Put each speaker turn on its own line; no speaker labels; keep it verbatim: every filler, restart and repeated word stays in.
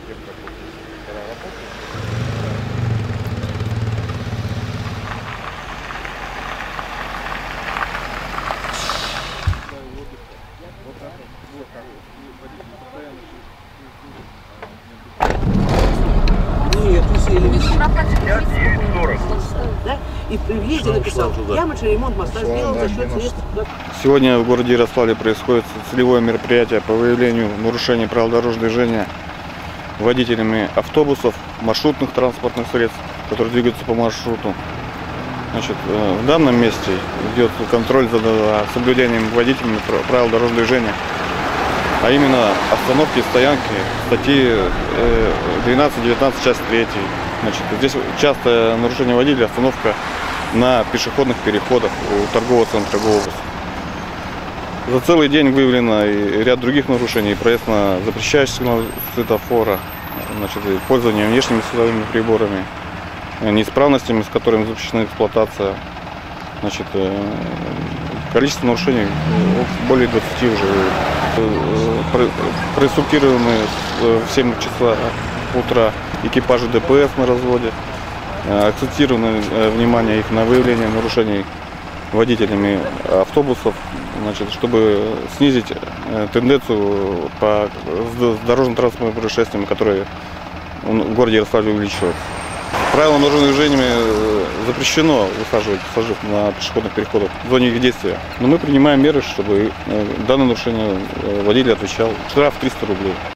Да? И в въезде написал, ямочный ремонт моста сделал за счет средств.
Сегодня в городе Ярославле происходит целевое мероприятие по выявлению нарушений правил дорожного движения водителями автобусов, маршрутных транспортных средств, которые двигаются по маршруту. Значит, в данном месте идет контроль за соблюдением водителями правил дорожного движения, а именно остановки и стоянки, статьи двенадцать-девятнадцать, часть третья. Значит, здесь частое нарушение водителя, остановка на пешеходных переходах у торгового центра «Глобус». За целый день выявлено и ряд других нарушений: проезд на запрещающий сигнал светофора, значит, пользование внешними световыми приборами, неисправностями, с которыми запрещена эксплуатация. Значит, количество нарушений более двадцати уже. Проинструктированы в семь часов утра экипажи ДПС на разводе. Акцентировано внимание их на выявление нарушений водителями автобусов, значит, чтобы снизить тенденцию по дорожно-транспортным происшествиям, которые в городе Ярославле увеличиваются. Правилам дорожного движения запрещено высаживать пассажиров на пешеходных переходах в зоне их действия. Но мы принимаем меры, чтобы данное нарушение водитель отвечал. Штраф триста рублей.